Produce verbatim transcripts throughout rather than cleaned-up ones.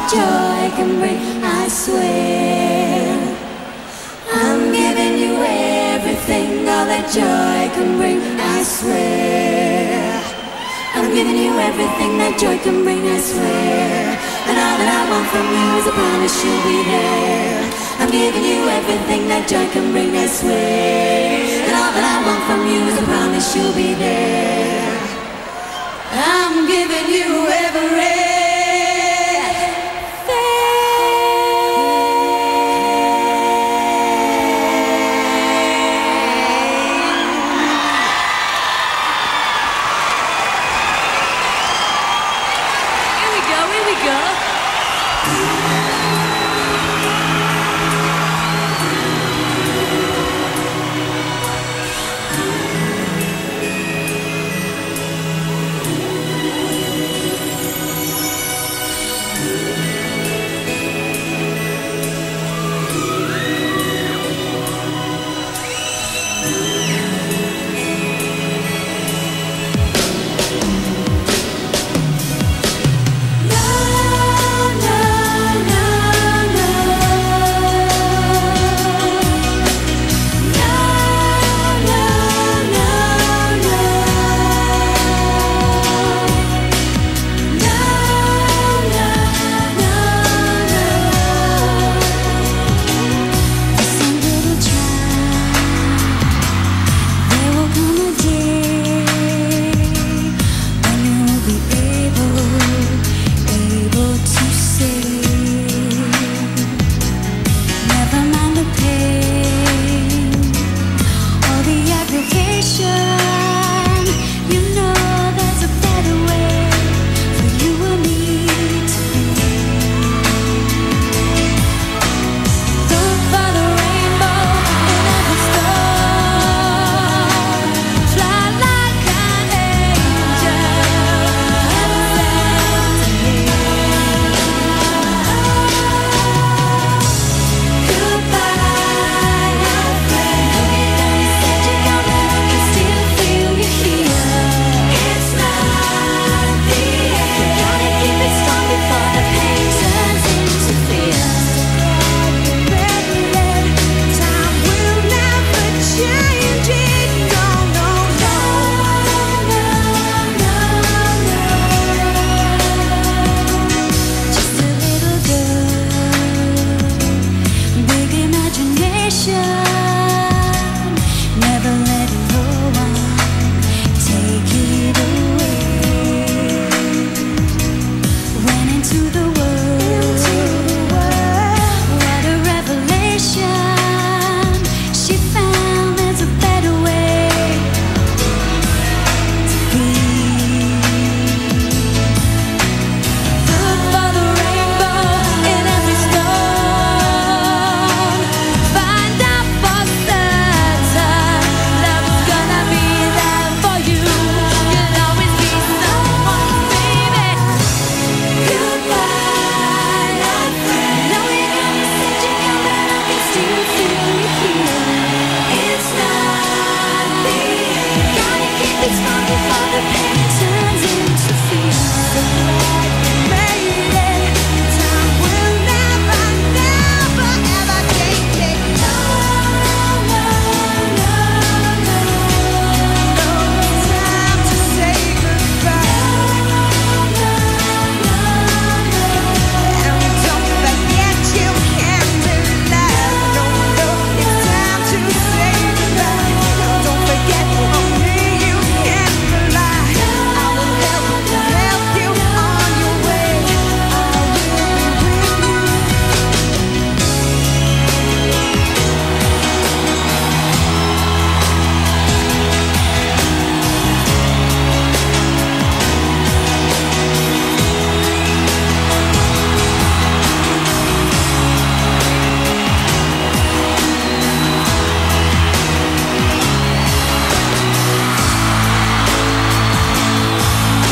joy can bring, I swear. I'm giving you everything, all that joy can bring, I swear. I'm giving you everything that joy can bring, I swear. And all that I want from you is a promise you'll be there. I'm giving you everything that joy can bring, I swear. And all that I want from you is a promise you'll be there. I'm giving you everything. Here we go, here we go.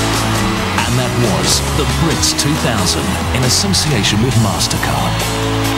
The Brits two thousand in association with MasterCard.